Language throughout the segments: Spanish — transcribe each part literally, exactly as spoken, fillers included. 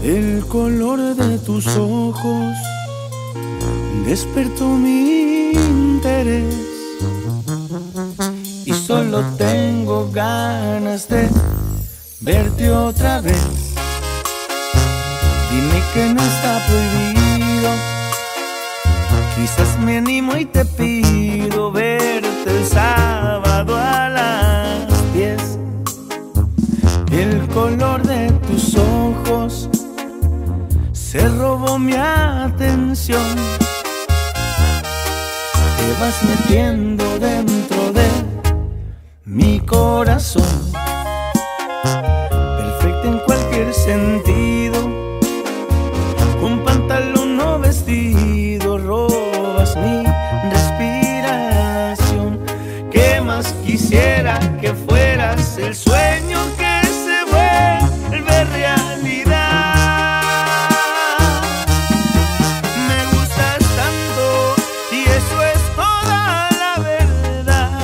El color de tus ojos despertó mi interés y solo tengo ganas de verte otra vez. Dime que no está prohibido, quizás me animo y te pido verte el sábado a las diez. El color de tus ojos se robó mi atención. Te vas metiendo dentro de mi corazón, perfecta en cualquier sentido, con pantalón o vestido, robas mi respiración. ¿Qué más quisiera que fueras el sueño que se vuelve realidad? Me gustas tanto y eso es toda la verdad.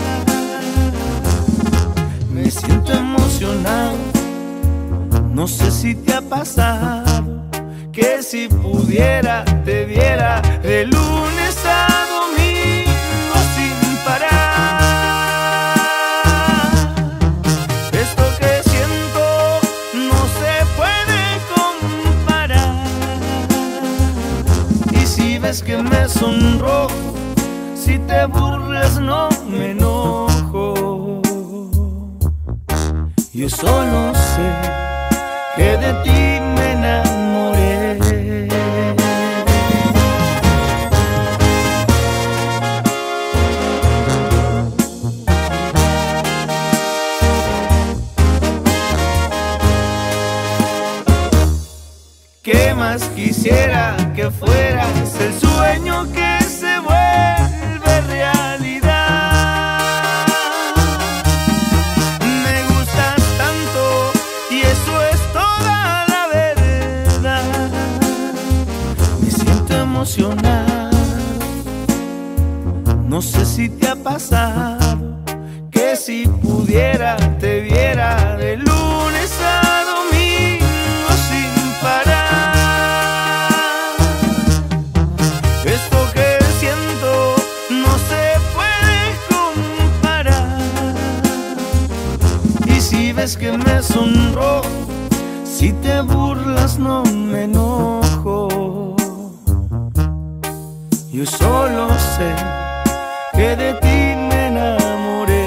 Me siento emocionado, no sé si te ha pasado, que si pudiera te viera de lunes a domingo sin parar. Esto que siento no se puede comparar. Y si ves que me sonrojo, si te burlas no me enojo. Yo solo sé que de ti me enamoré. ¿Qué más quisiera que fueras el sueño que se vuelve realidad? Me gustas tanto y eso es toda la verdad. Me siento emocionado, no sé si te ha pasado, que si pudiera te viera de lunes a domingo sin parar. Esto que siento no se puede comparar. Y si ves que me sonrojo, si te burlas no me enojo. Yo solo sé que de ti me enamoré.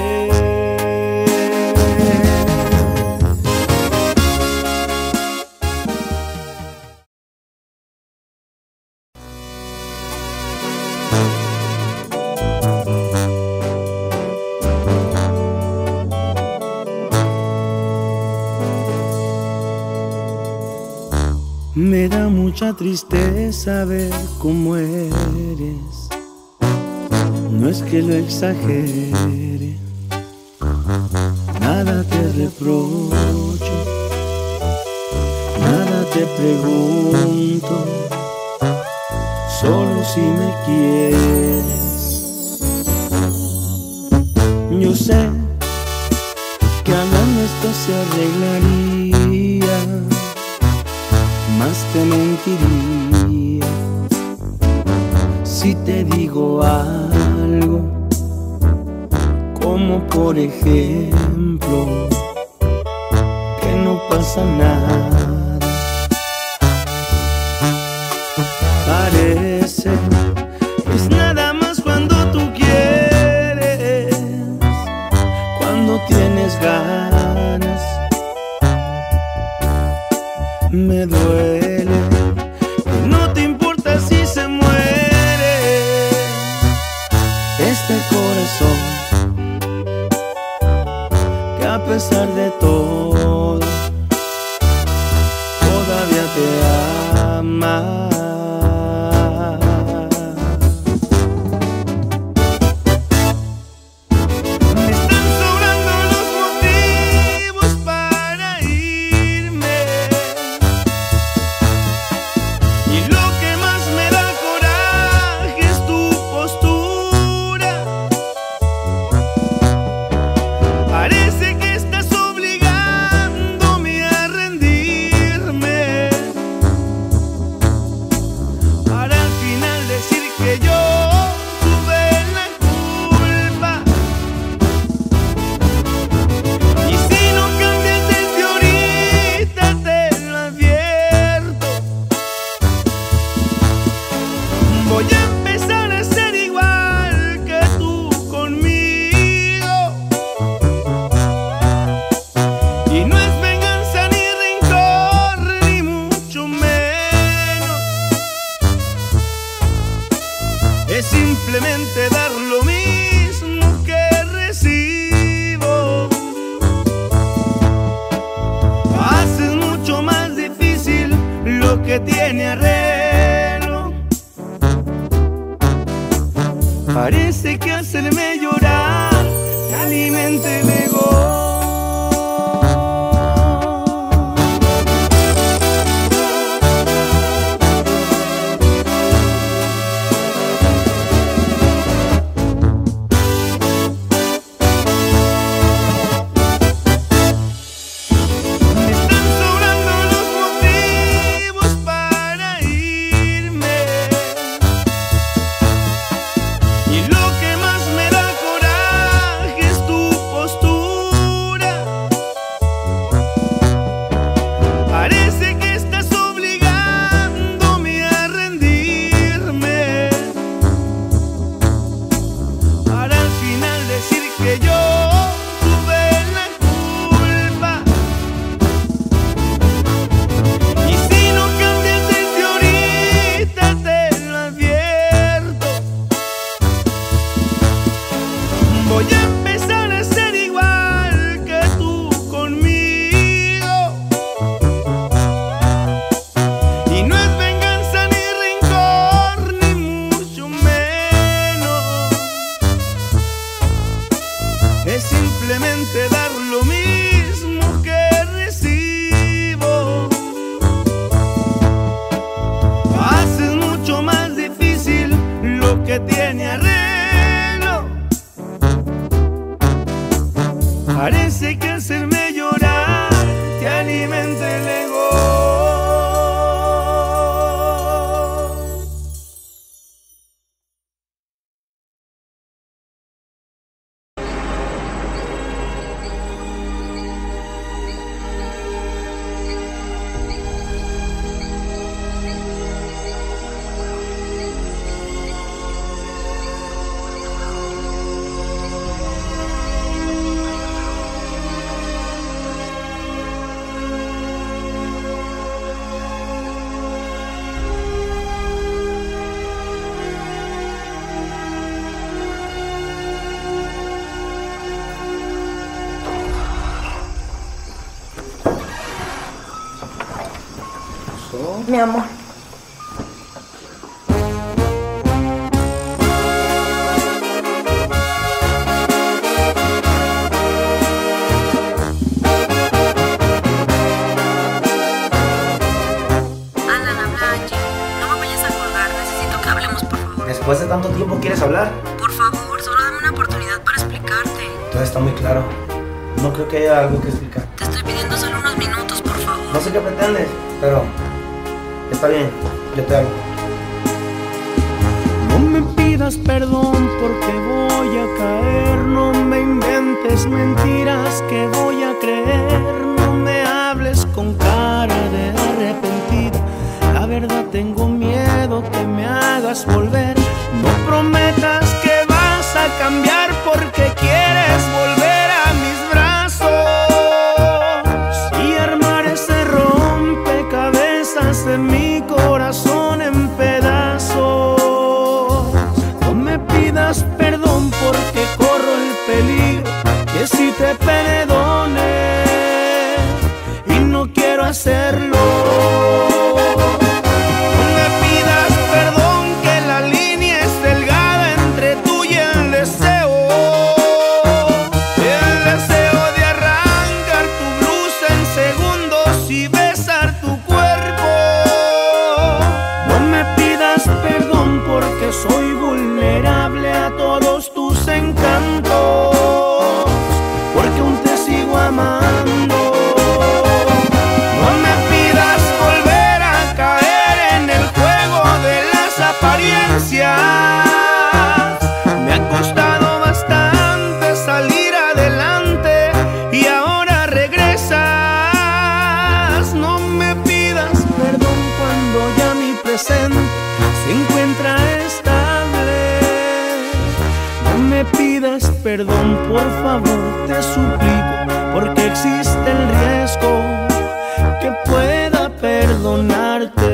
Me da mucha tristeza ver cómo eres, no es que lo exagere, nada te reprocho, nada te pregunto, solo si me quieres. Yo sé que hablando esto se arreglaría, más te mentiría si te digo algo, como por ejemplo que no pasa nada. Parece que es nada más cuando tú quieres, cuando tienes ganas. Me duele que no te importa si se muere este corazón, que a pesar de todo todavía te ama. Parece que estás obligándome a rendirme. lo que tiene arreglo. Parece que hacerme llorar te alimenta el ego. Voy a empezar a ser igual que tú conmigo. Y no es venganza ni rencor, ni mucho menos. Es simplemente dar lo mismo que recibo. Haces mucho más difícil lo que tiene arreglo. Parece que hacerme llorar te alimenta el ego. Mi amor. Alan, habla Angie. No me vayas a colgar, necesito que hablemos, por favor. Después de tanto tiempo, ¿quieres hablar? Por favor, solo dame una oportunidad para explicarte. Todo está muy claro. No creo que haya algo que explicar. Te estoy pidiendo solo unos minutos, por favor. No sé qué pretendes, pero está bien, yo te hablo. No me pidas perdón porque voy a caer. No me inventes mentiras que voy a creer. No me hables con cara de arrepentido. La verdad tengo miedo que me hagas volver. No prometas que vas a cambiar porque quieres volver a mis brazos y armar ese rompecabezas de mi corazón en pedazos. No me pidas perdón porque corro el peligro que si te perdone y no quiero hacerlo. No me pidas perdón que la línea es delgada entre tú y el deseo. El deseo de arrancar tu blusa en segundos y besar tu cuerpo. No me pidas perdón porque soy vulnerable a todos tus encantos, porque aún te sigo amando. No me pidas volver a caer en el juego de las apariencias. Me ha costado bastante salir adelante y ahora regresas. No me pidas perdón cuando ya mi presente se encuentra estable. No me pidas perdón, por favor, te suplico, porque existe el riesgo que pueda perdonarte.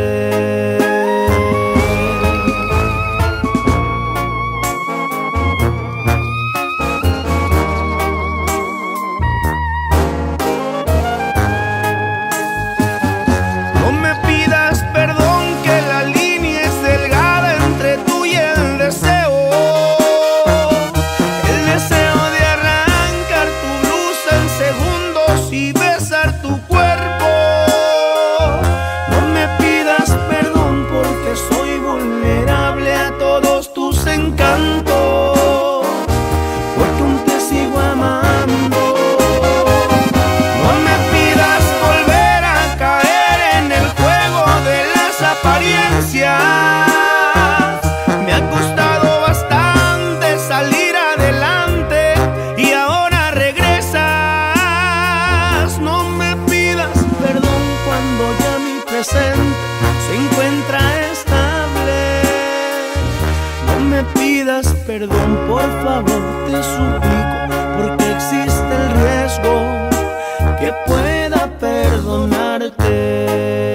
No me pidas perdón, por favor, te suplico, porque existe el riesgo que pueda perdonarte.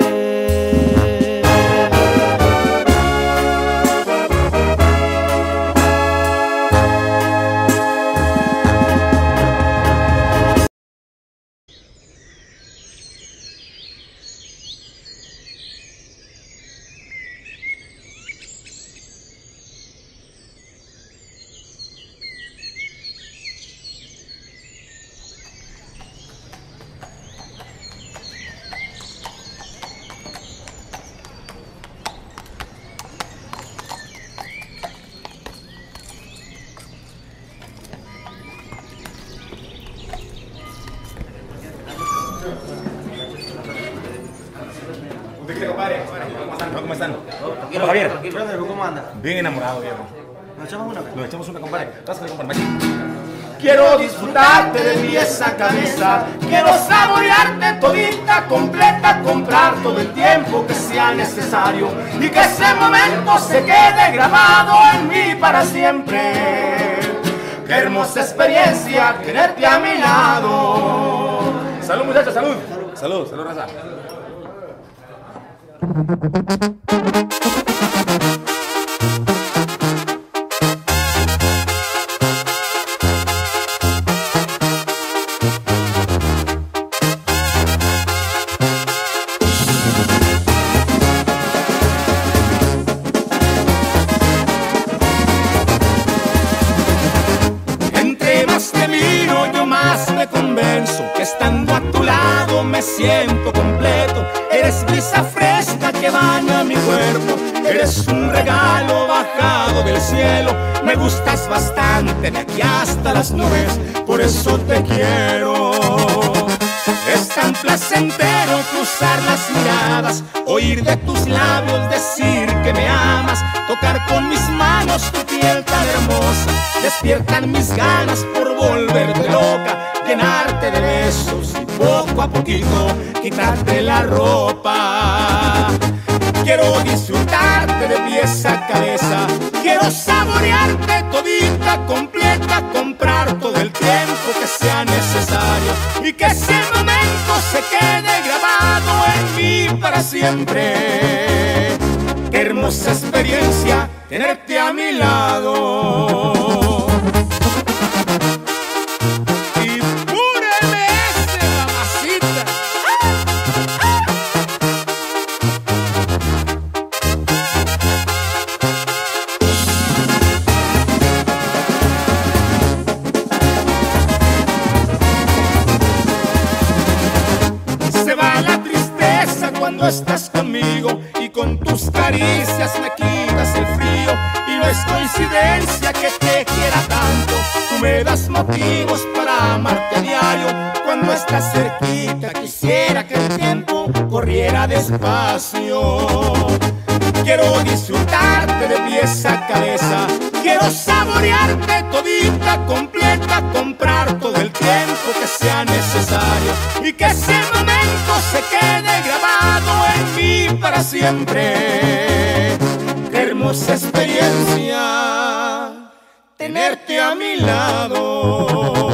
¿Cómo están? ¿Cómo, Javier? ¿Cómo anda? Bien enamorado, viejo. ¿Nos echamos una? Nos echamos una, compadre. Pásale, compadre. Quiero disfrutarte de pies a cabeza, quiero saborearte todita, completa, comprar todo el tiempo que sea necesario y que ese momento se quede grabado en mí para siempre. Qué hermosa experiencia tenerte a mi lado. Salud, muchachos, salud. Salud, salud, raza. Entre más te miro, yo más me convenzo que estando a tu lado me siento completo. Eres brisa fresca que baña mi cuerpo, eres un regalo bajado del cielo. Me gustas bastante de aquí hasta las nubes, por eso te quiero. Es tan placentero cruzar las miradas, oír de tus labios decir que me amas, tocar con mis manos tu piel tan hermosa. Despiertan mis ganas por volverte loca, llenarte de besos y poco a poquito quitarte la ropa. Quiero disfrutarte de pies a cabeza, quiero saborearte todita, completa, comprar todo el tiempo que sea necesario y que ese momento se quede grabado en mí para siempre. Qué hermosa experiencia tenerte a mi lado. Cuando estás conmigo y con tus caricias me quitas el frío, y no es coincidencia que te quiera tanto, tú me das motivos para amarte a diario. Cuando estás cerquita quisiera que el tiempo corriera despacio. Quiero disfrutarte de pies a cabeza, quiero saborearte todita, completa, comprar todo el tiempo que sea necesario y que ese momento se quede grabado en mí para siempre. Qué hermosa experiencia tenerte a mi lado.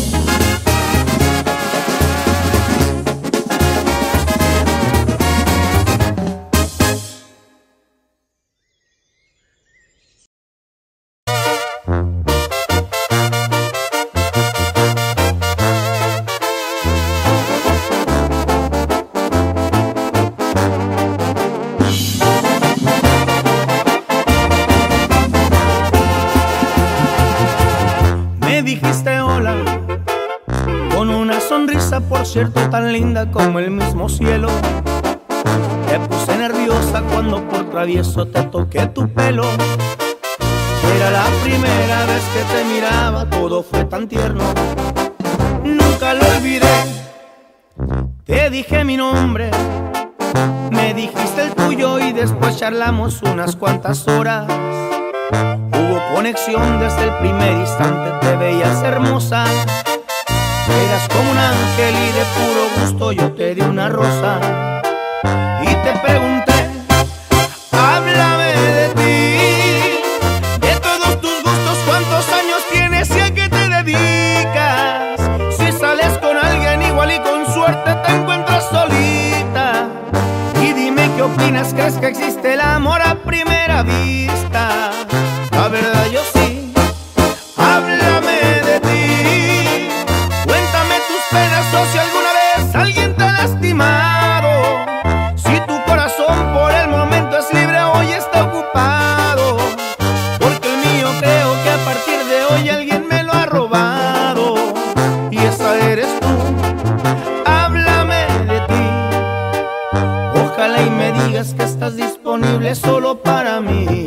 Dijiste hola con una sonrisa, por cierto, tan linda como el mismo cielo. Te puse nerviosa cuando por travieso te toqué tu pelo. Era la primera vez que te miraba, todo fue tan tierno, nunca lo olvidé. Te dije mi nombre, me dijiste el tuyo y después charlamos unas cuantas horas. Hubo conexión desde el primer instante, te veías hermosa. Eras como un ángel y de puro gusto yo te di una rosa. Y te pregunté, háblame de ti, de todos tus gustos qué opinas, ¿crees que existe el amor a primera vista? La verdad yo sí. Háblame de ti, cuéntame tus penas o si alguna vez alguien te ha lastimado. Si tu corazón por el momento es libre, hoy está ocupado, porque el mío creo que a partir de hoy alguien me lo ha robado, y esa eres tú. Háblame de ti, ojalá y me digas que estás disponible solo para mí.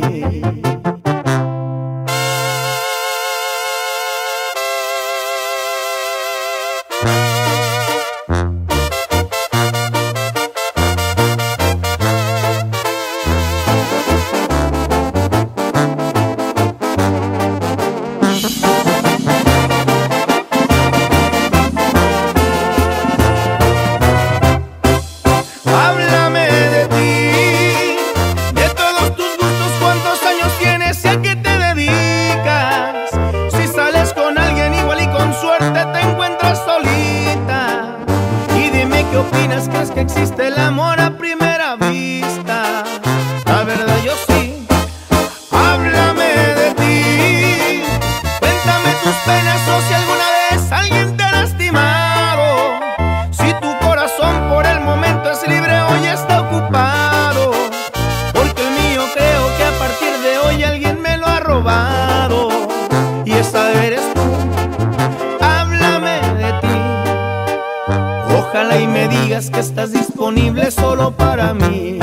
Háblame de ti, de todos tus gustos, cuántos años tienes y a qué te dedicas. Si sales con alguien igual y con suerte te encuentras solita. Y dime qué opinas, ¿crees que existe el amor a primera vista? La verdad yo sí. Háblame de ti, cuéntame tus penas o si alguna vez alguien te ha lastimado. Si tu corazón por el momento es libre, hoy está ocupado, porque el mío creo que a partir de hoy alguien me lo ha robado, y esa eres tú. Háblame de ti, ojalá y me digas que estás disponible solo para mí.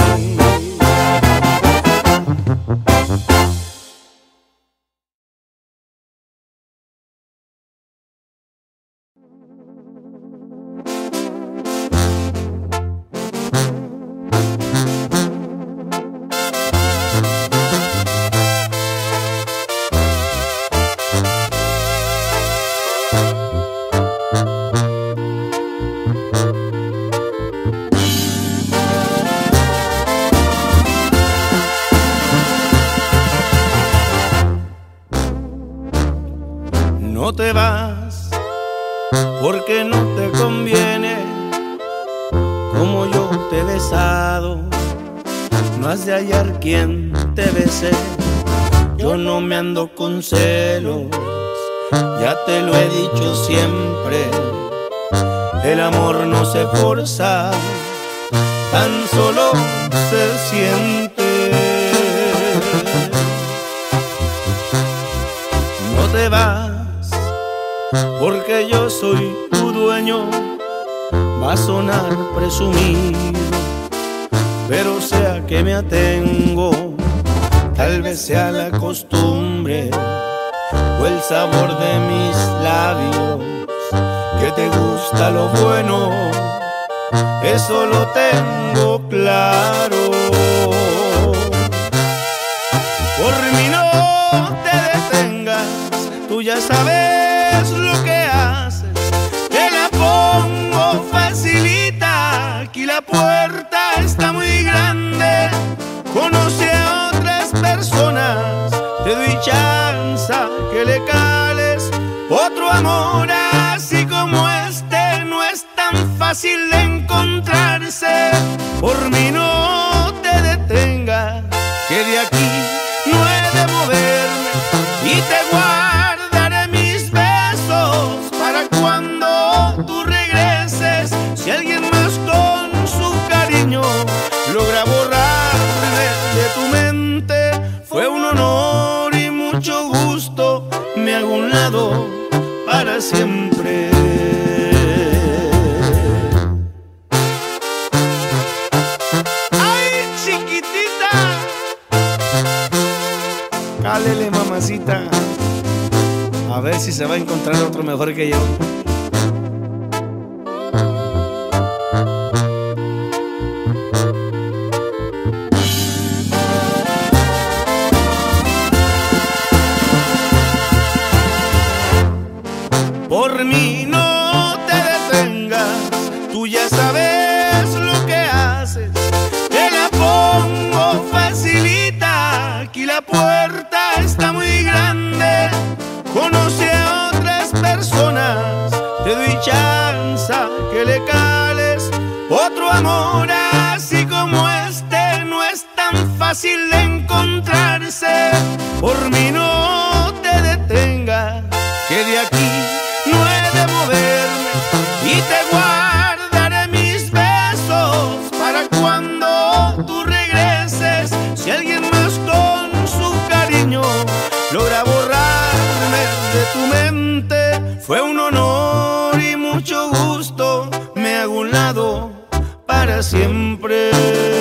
No te vas porque no te conviene como yo te he besado. No has de hallar quien te bese. Yo no me ando con celos, ya te lo he dicho siempre. El amor no se forza, tan solo se siente. No te vas porque yo soy tu dueño. Va a sonar presumido, pero sea que me atengo. Tal vez sea la costumbre o el sabor de mis labios, que te gusta lo bueno, eso lo tengo claro. Por mí no te detengas, tú ya sabes lo que haces. Te la pongo facilita, aquí la puerta está muy grande. Conoce a otras personas, te doy chance que le cales. Otro amor así como este no es tan fácil de encontrarse. Por mí no te detengas, que de aquí no he de moverme, y te guardaré mis besos para cuando tú regreses. Si alguien más con su cariño logra borrarme de tu mente, fue un honor y mucho gusto. Me hago un lado para siempre. ¡Ay, chiquitita! Cálele, mamacita, a ver si se va a encontrar otro mejor que yo. Por mí no te detengas, tú ya sabes lo que haces. Te la pongo facilita, aquí la puerta está muy grande. Conoce a otras personas, te doy chance que le cales. Otro amor así como este fácil de encontrarse. Por mí no te detengas, que de aquí no he de moverme, y te guardaré mis besos para cuando tú regreses. Si alguien más con su cariño logra borrarme de tu mente, fue un honor y mucho gusto. Me hago un lado para siempre.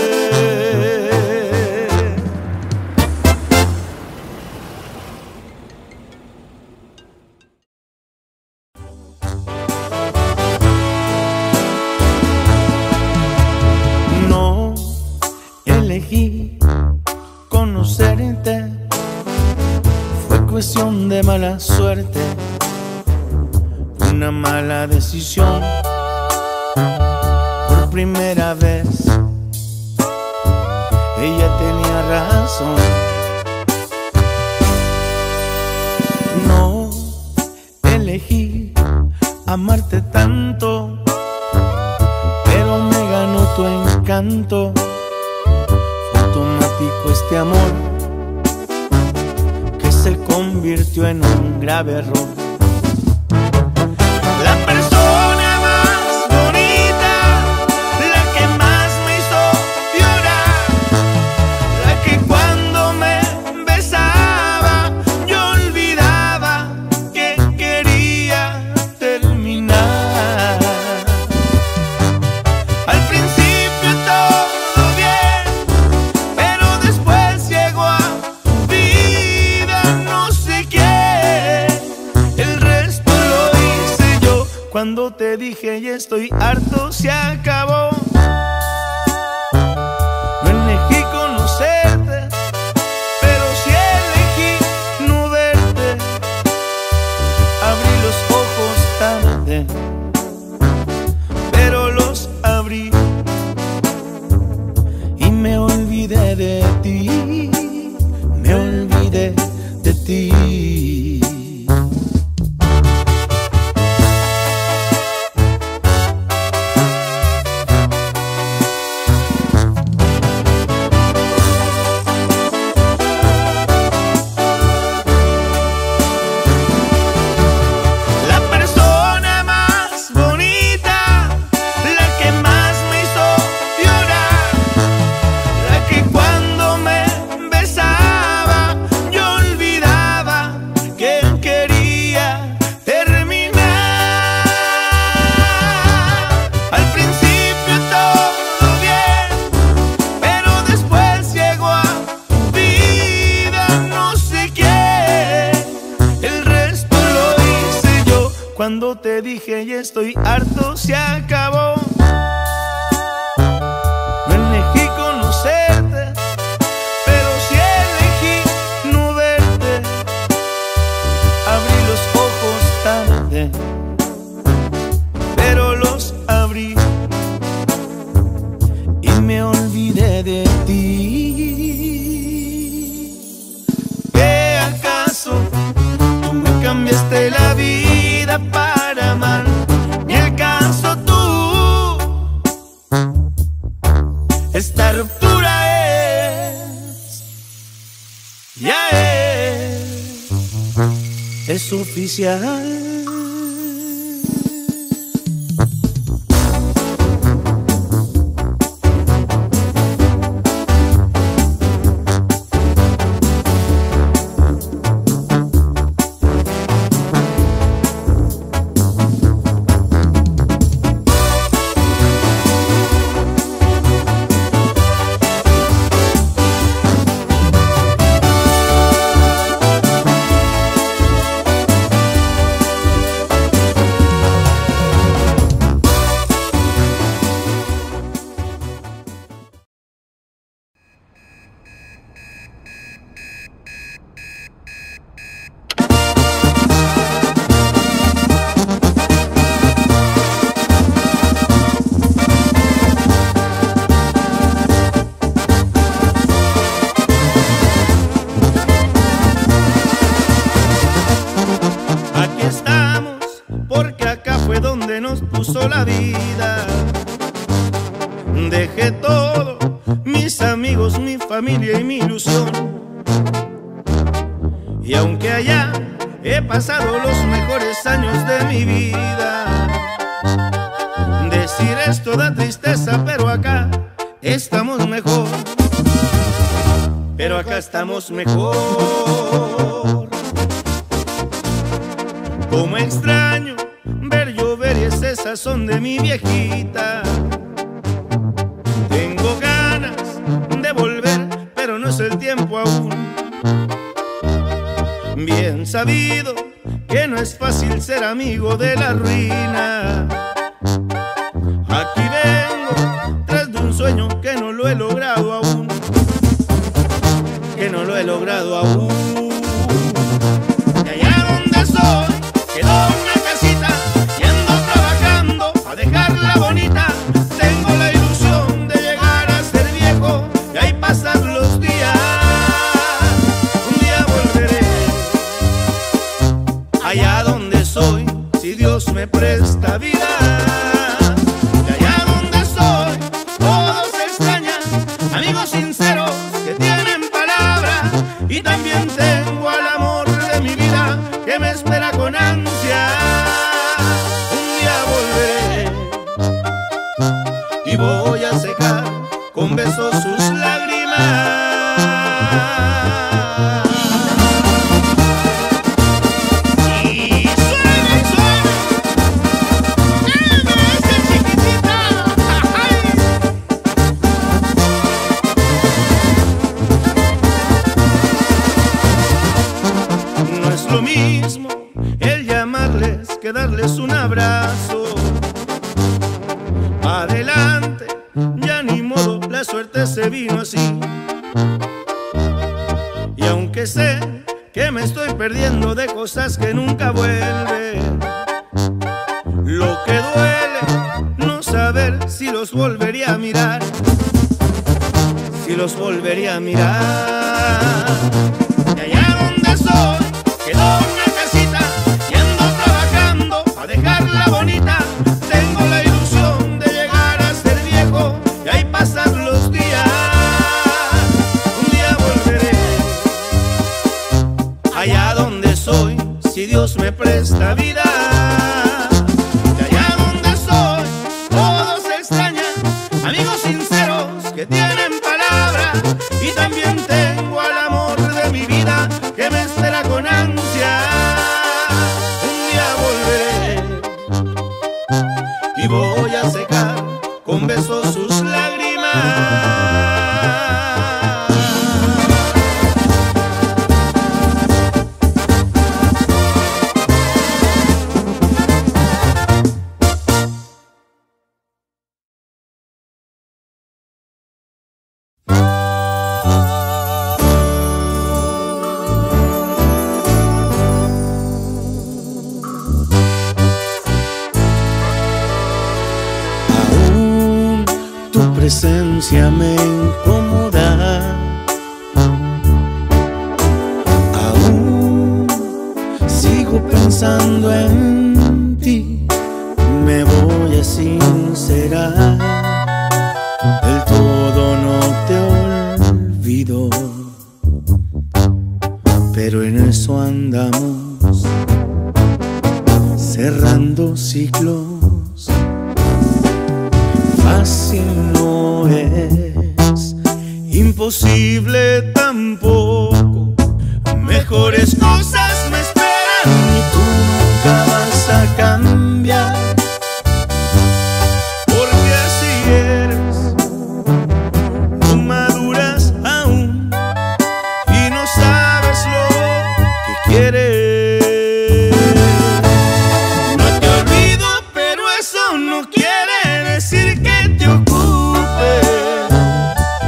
No elegí conocerte, fue cuestión de mala suerte, una mala decisión. Por primera vez ella tenía razón. No elegí amarte tanto, pero me ganó tu encanto. Fue automático este amor que se convirtió en un grave error. La persona más bonita, la que más me hizo llorar, la que cuando me besaba yo olvidaba que quería terminar. Al principio todo bien, pero después llegó a tu vida no sé qué. El resto lo hice yo. Cuando te dije ya estoy harto, se acabó. No elegí conocerte, pero sí elegí no verte. Abrí los ojos tarde, pero los abrí y me olvidé de ti, me olvidé de ti. La persona más bonita, la que más me hizo llorar, la que cuando me besaba yo olvidaba que quería terminar. Al principio todo bien, pero después llegó a tu vida no sé qué. El resto lo hice yo. Cuando te dije ya estoy harto, se acabó. No elegí conocerte, pero sí elegí no verte. Abrí los ojos tarde, pero los abrí y me olvidé de ti. ¿Qué acaso tú me cambiaste la vida para amar? Ni el caso tú. Esta ruptura es, ya es, es oficial. amigos, mi familia y mi ilusión. Y aunque allá he pasado los mejores años de mi vida, decir esto da tristeza, pero acá estamos mejor. Pero acá estamos mejor. Como extraño ver llover y ese sazón de mi viejita. Tengo ganas de volver, pero no es el tiempo aún. Bien sabido que no es fácil ser amigo de la ruina. Aquí vengo tras de un sueño que no lo he logrado aún. Que no lo he logrado aún. Y allá donde soy quedó una casita y ando trabajando a dejarla bonita. Tengo la ilusión de llegar a ser viejo y ahí pasar los días. Un día volveré allá donde soy, si Dios me presta vida. Y allá donde soy todos se extrañan, amigos sinceros que tienen palabra. Y también tengo al amor de mi vida que me espera con ansia. Un día volveré y voy a secar con besos sus lágrimas. Lo mismo el llamarles que darles un abrazo. Adelante, ya ni modo, la suerte se vino así. Y aunque sé que me estoy perdiendo de cosas que nunca vuelven, lo que duele no saber si los volvería a mirar, si los volvería a mirar. Y allá donde soy quedó una casita y ando trabajando a dejarla bonita. Tengo la ilusión de llegar a ser viejo y ahí pasar los días. Un día volveré allá donde soy, si Dios me presta vida. Y allá donde soy todos se extrañan, amigos sinceros que tienen palabra. Y también tengo al amor de mi vida que me espera con ansia. Un día volveré y voy a secar con besos sus lágrimas. Presencia me incomoda, aún sigo pensando en ti. Me voy a sincerar, del todo no te olvido, pero en eso andamos, cerrando ciclos. Fácil no es, imposible tampoco. Mejores cosas me esperan y tú nunca vas a cambiar, porque así eres. No maduras aún y no sabes lo que quieres. No te olvido, pero eso no quiere decir que te ocupe.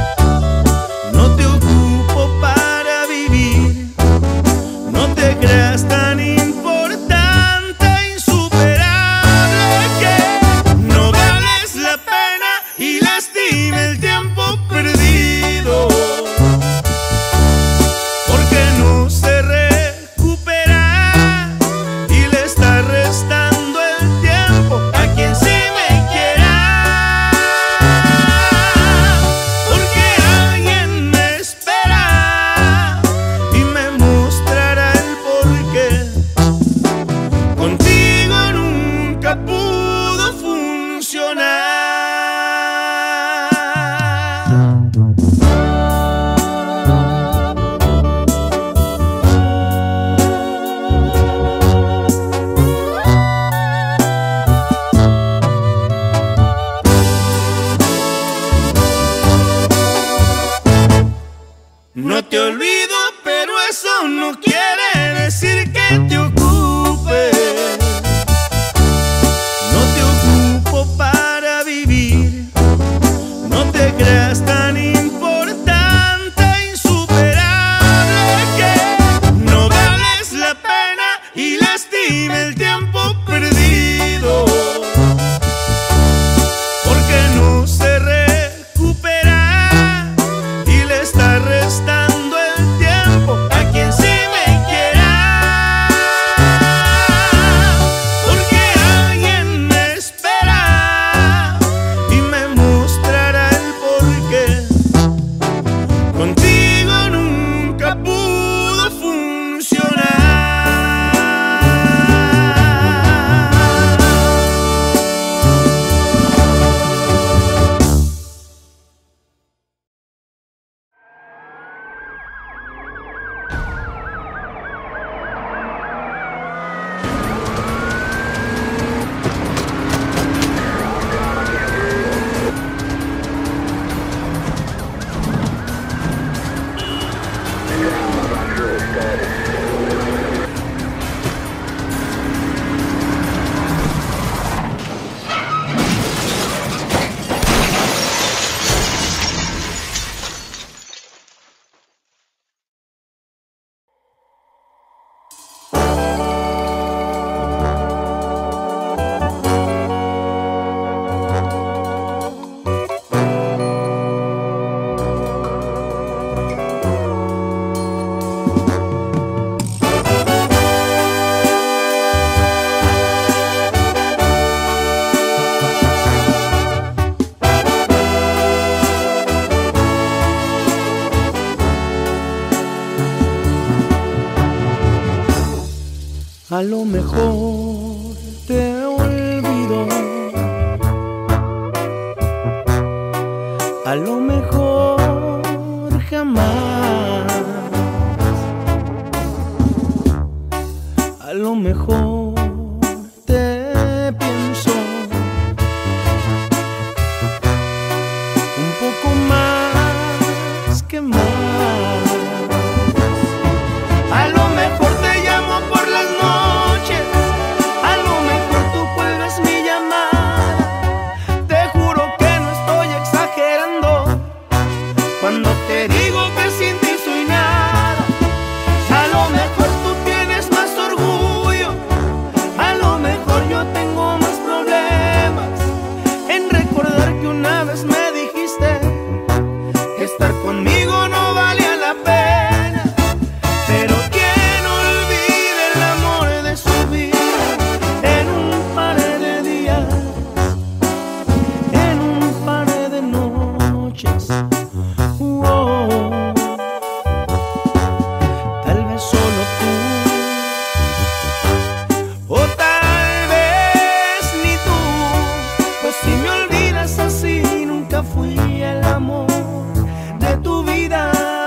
No te ocupo para vivir, no te creas No te olvido, pero eso no quiere decir que te ocupe. No te ocupo para vivir. No te creas tan importante, insuperable, que no vales la pena y lastima el tiempo perdido. Porque no se recupera y le está restando el tiempo a quien sí me quiera. Porque alguien me espera y me mostrará el porqué. Contigo nunca pudo funcionar. A lo mejor te olvido, a lo mejor jamás, a lo mejor te pienso un poco más que más. A lo mejor te llamo por las noches, a lo mejor tú cuelgas mi llamada. Te juro que no estoy exagerando cuando te digo que sin ti soy nada. A lo mejor tú tienes más orgullo, a lo mejor yo tengo más problemas en recordar que una vez me dijiste que estar conmigo no valía la pena. Pero quien olvida el amor de su vida en un par de días, en un par de noches. Oh, tal vez solo tú, o tal vez ni tú. Pues si me olvidas así, nunca fui el amor de tu vida.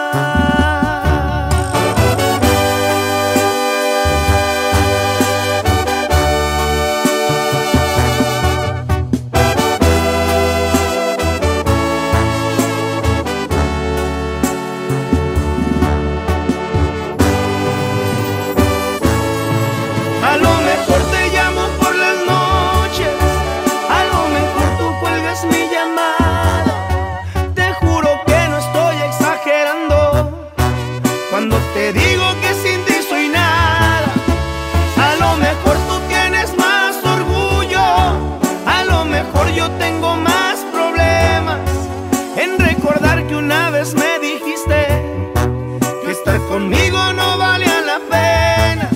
A lo mejor te llamo por las noches, a lo mejor tú cuelgas mi llamada. Te juro que no estoy exagerando cuando te digo que sin ti soy nada. A lo mejor tú tienes más orgullo, a lo mejor yo tengo más problemas en recordar que una vez me dijiste que estar conmigo no valía la pena.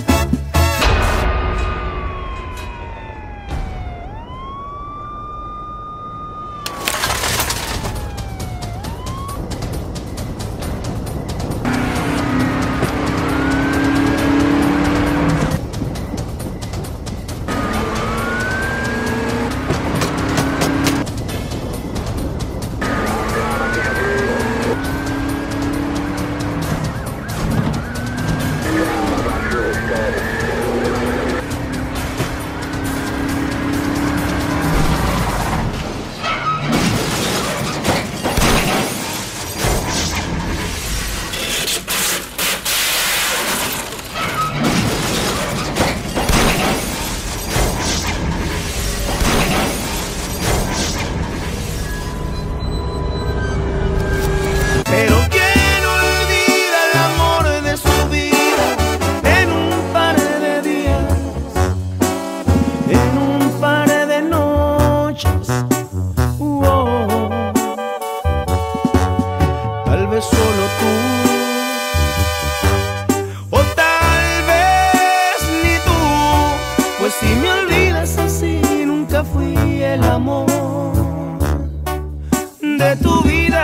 solo tú. O tal vez ni tú, pues si me olvidas así, nunca fui el amor de tu vida.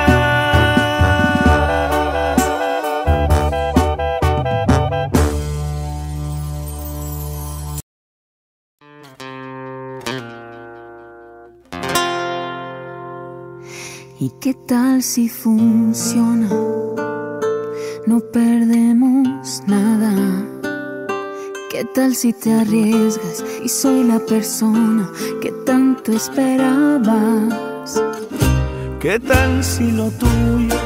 ¿Y qué tal si funciona? No perdemos nada. ¿Qué tal si te arriesgas y soy la persona que tanto esperabas? ¿Qué tal si lo tuyo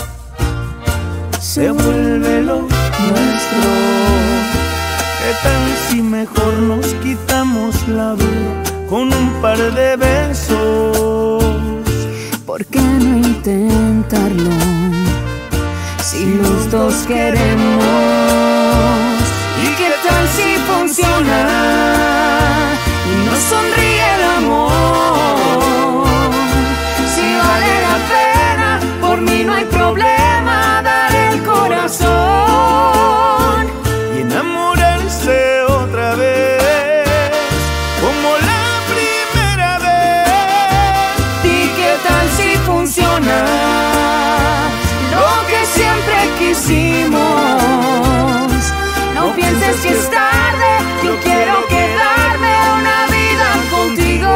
se vuelve lo nuestro? ¿Qué tal si mejor nos quitamos la vida con un par de besos? ¿Por qué no intentarlo si los dos queremos? ¿Y qué tal si funciona y nos sonríe el amor? Si vale la pena, por mí no hay problema, dar el corazón y enamorarse otra vez como la primera vez. ¿Y qué tal si funciona lo que siempre quisimos? No pienses que es tarde, yo quiero quedarme una vida contigo.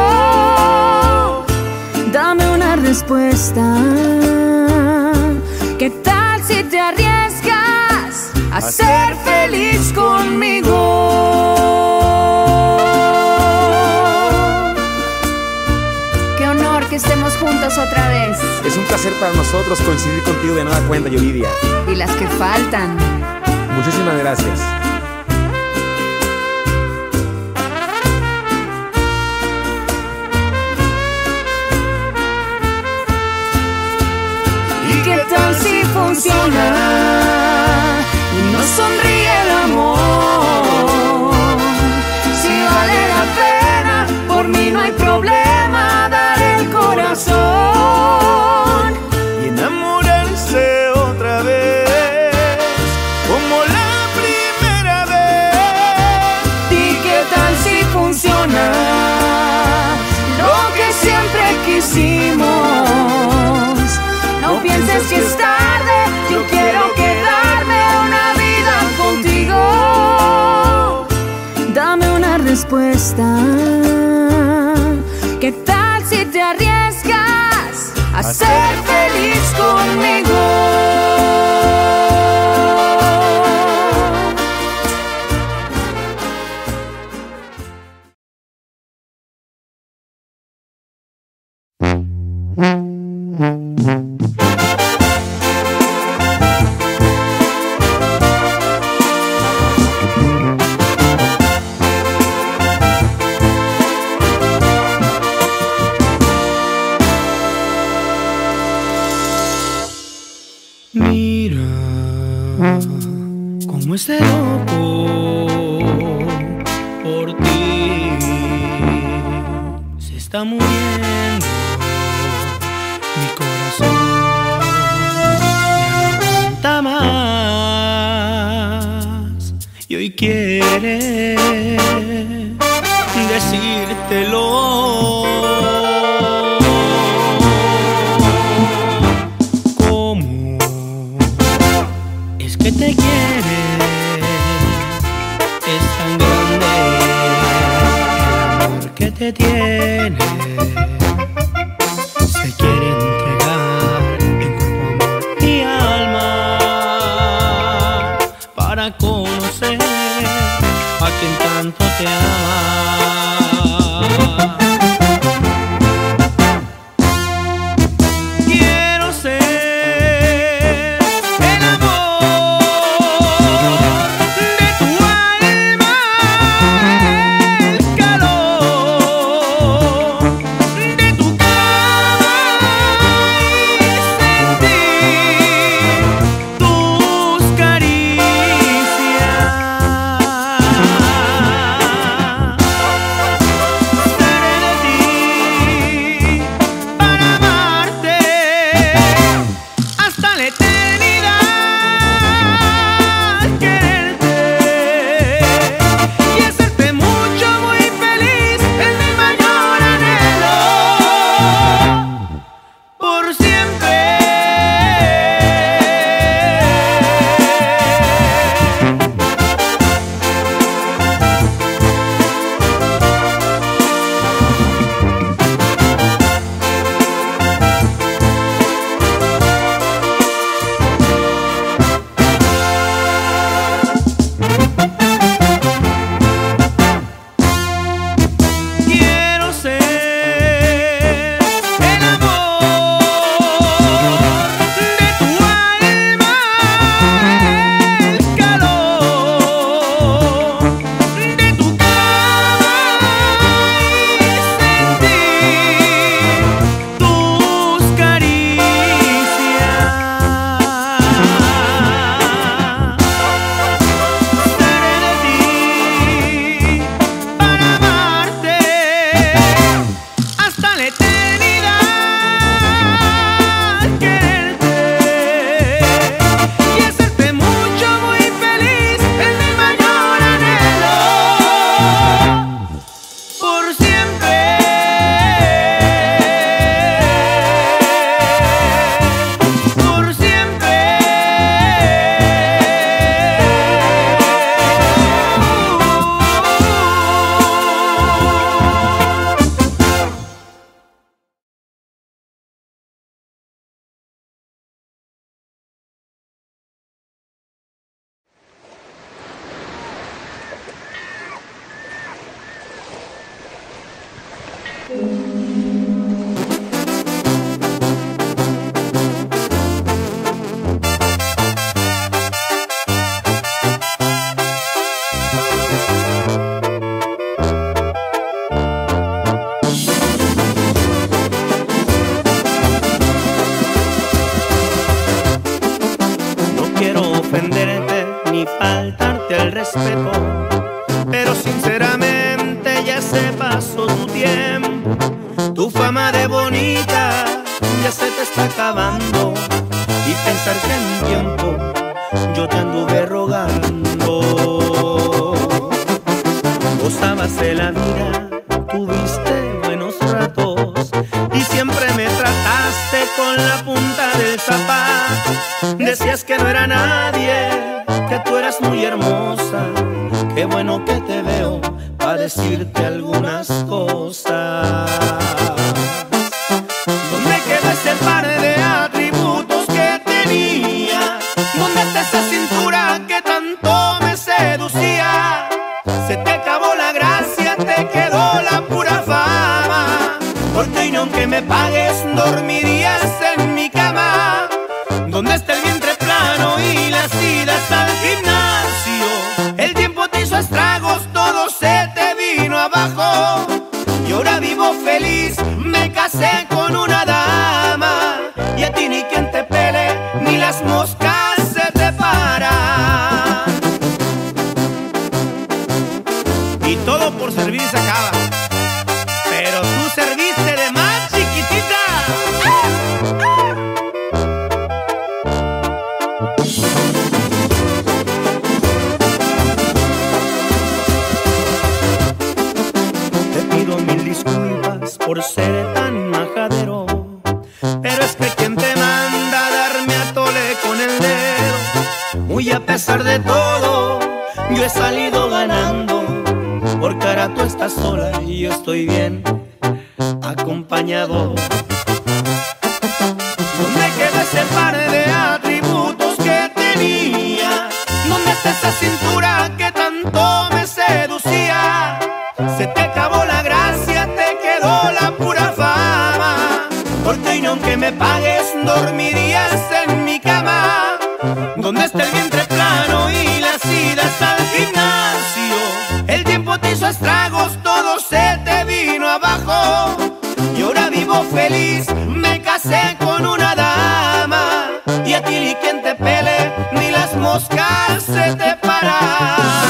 Dame una respuesta. ¿Qué tal si te arriesgas a ser feliz conmigo? Qué honor que estemos juntos otra vez. Es un placer para nosotros coincidir contigo de nueva cuenta, Yuridia. Y las que faltan. Muchísimas gracias. ¿Y qué tal si funciona y nos sonríe el amor? Si vale la pena, por mí no hay problema, dar el corazón Y enamorarse otra vez como la primera vez. ¿Y qué tal si funciona lo que siempre quisimos? No pienses que es tarde, yo quiero quedarme una vida contigo. Dame una respuesta. ¿Qué tal si te arriesgas a ser feliz conmigo? Mira cómo este loco por ti se está muriendo. Mi corazón ya no aguanta más y hoy quiere decírtelo. Que te quiere, es tan grande el amor que te tiene. Se quiere entregar en cuerpo, amor y alma para conocer a quien tanto te ama. ofenderte ni faltarte al respeto, pero sinceramente ya se pasó tu tiempo. Tu fama de bonita ya se te está acabando, y pensar que en un tiempo yo te anduve rogando. Gozabas de la vida, tuviste buenos ratos y siempre me trataste con la punta del zapato. Decías que no era nadie, que tú eras muy hermosa. Qué bueno que te veo para decirte algunas cosas. ¿Dónde quedó ese par de atributos que tenía? ¿Dónde está esa cintura que tanto me seducía? Se te acabó la gracia, te quedó la pura fama, porque hoy ni aunque me pagues dormirías en mi cama. ¿Dónde está el vientre plano y las idas al gimnasio? El tiempo te hizo estragos, todo se te vino abajo. Y ahora vivo feliz, me casé con una dama, y a ti ni quien te pele, ni las moscas se te paran. Y todo por servir se acaba, pero tú serviste de más, chiquitita. Te pido mil disculpas por ser tan majadero, pero es que quien te manda a darme a tole con el dedo. Muy a pesar de todo, yo he salido ganando, porque ahora tú estás sola y yo estoy bien acompañado. ¿Dónde quedó ese par de atributos que tenía? ¿Dónde está esa cintura que tanto me seducía? Se te acabó la gracia, te quedó la pura fama, porque hoy ni aunque me pagues dormirías en mi cama. ¿Dónde está el vientre plano y las idas al gimnasio? El tiempo te hizo estragos, todo se te vino abajo. Y ahora vivo feliz, me casé con una dama, y a ti ni quien te pele, ni las moscas se te paran.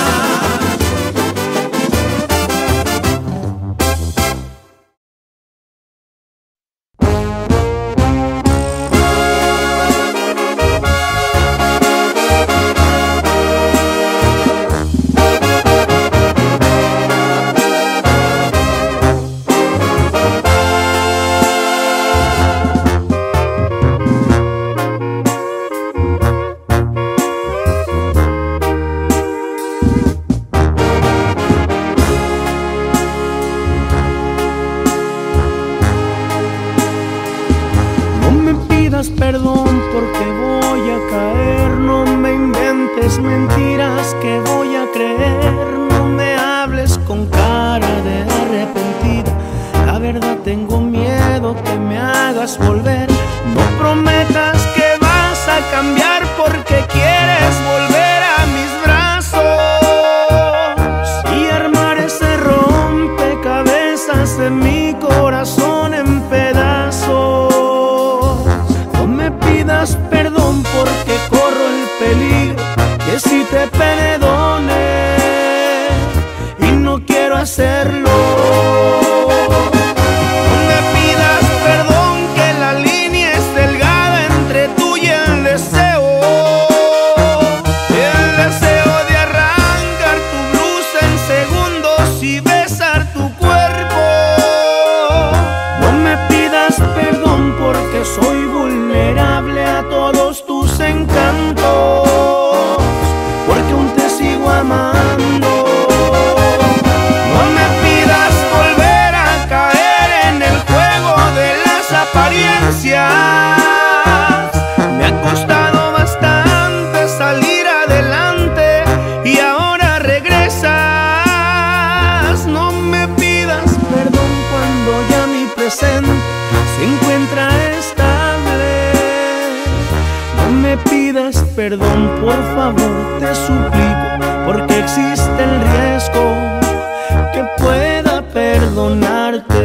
Perdón porque voy a caer, no me inventes mentiras que voy a creer. No me hables con cara de arrepentida, la verdad tengo miedo que me hagas volver. No prometas que vas a cambiar porque quieres volver a mis brazos y armar ese rompecabezas de mi corazón en pedazos. Perdón porque corro el peligro que si te perdone, y no quiero hacerlo. No me pidas perdón, que la línea es delgada entre tú y el deseo. El deseo de arrancar tu blusa en segundos y besar tu cuerpo. No me pidas perdón porque soy vulnerable a todos tus encantos, porque aún te sigo amando. No me pidas volver a caer en el juego de las apariencias. Me ha costado bastante salir adelante y ahora regresas. No me pidas perdón cuando ya mi presente se encuentra estable. No me pidas perdón, por favor, te suplico, porque existe el riesgo que pueda perdonarte.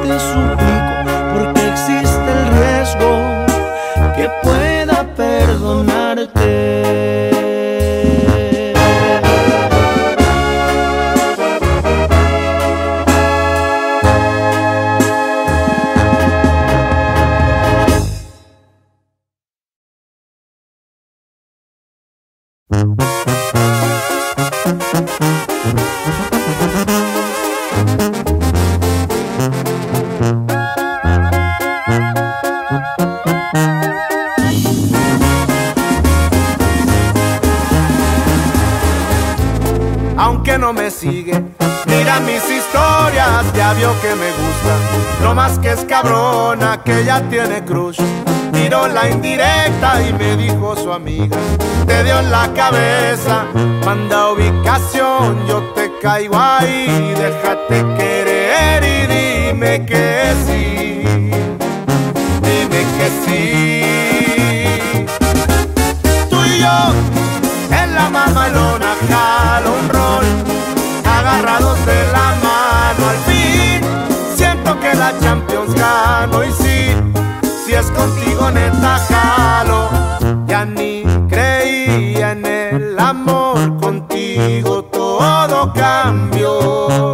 te suplico, porque existe el riesgo que pueda perdonarte. Aunque no me sigue, mira mis historias, ya vio que me gusta. No más que es cabrona, que ya tiene crush. Tiró la indirecta y me dijo su amiga, te dio en la cabeza, manda ubicación, yo te caigo ahí. Déjate querer y dime que sí, dime que sí. Tú y yo en la mamalona, jalo un rol, agarrados de la mano al fin. Siento que la Champions gano y sí, si es contigo neta jalo. Ya ni creía en el amor, contigo todo cambió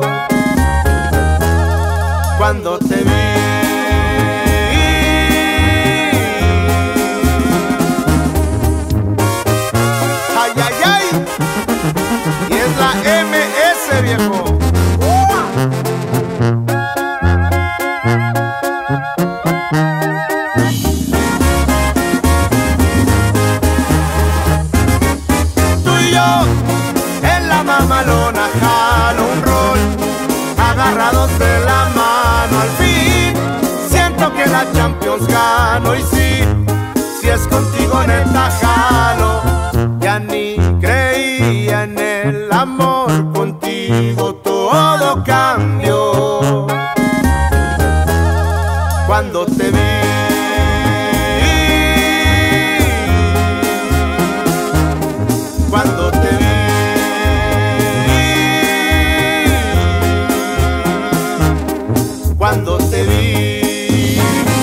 cuando te vi. Ay, ay, ay, y es la M S, viejo. Mamalona, jalo un rol, agarrados de la mano al fin. Siento que la Champions gano y sí, si es contigo neta jalo. Ya ni creía en el amor, contigo todo cambió cuando te vi. Cuando te vi. Cuando te vi.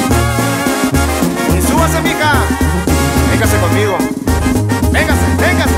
Y súbase, mija, véngase conmigo, véngase, véngase.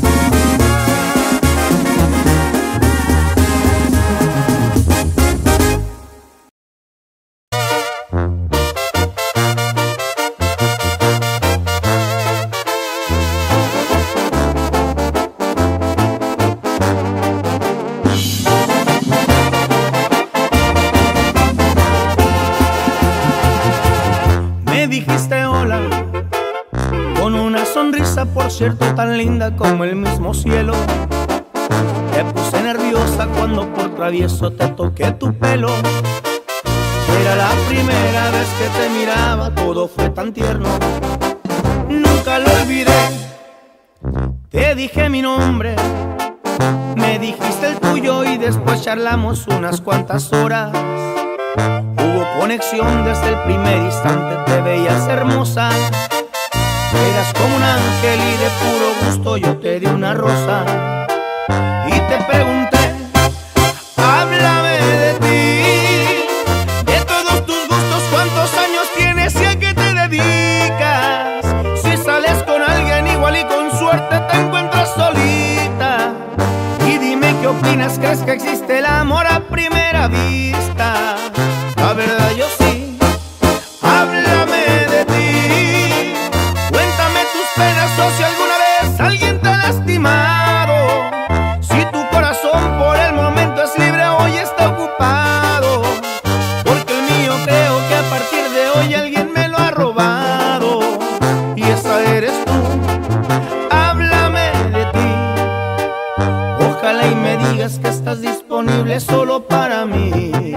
Dijiste hola con una sonrisa, por cierto, tan linda como el mismo cielo. Te puse nerviosa cuando por travieso te toqué tu pelo. Era la primera vez que te miraba, todo fue tan tierno, nunca lo olvidé. Te dije mi nombre, me dijiste el tuyo y después charlamos unas cuantas horas. Hubo conexión desde el primer instante, te veías hermosa. Eras como un ángel y de puro gusto yo te di una rosa. Y te pregunté, háblame de ti, de todos tus gustos, cuántos años tienes y a qué te dedicas. Si sales con alguien igual y con suerte te encuentras solita. Y dime qué opinas, ¿crees que existe el amor a primera vista? La verdad yo sí, háblame de ti, cuéntame tus penas o si alguna vez alguien te ha lastimado. Si tu corazón por el momento es libre, hoy está ocupado, porque el mío creo que a partir de hoy alguien me lo ha robado. Y esa eres tú, háblame de ti, ojalá y me digas que estás disponible solo para mí.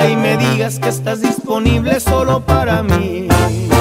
y me digas que estás disponible solo para mí.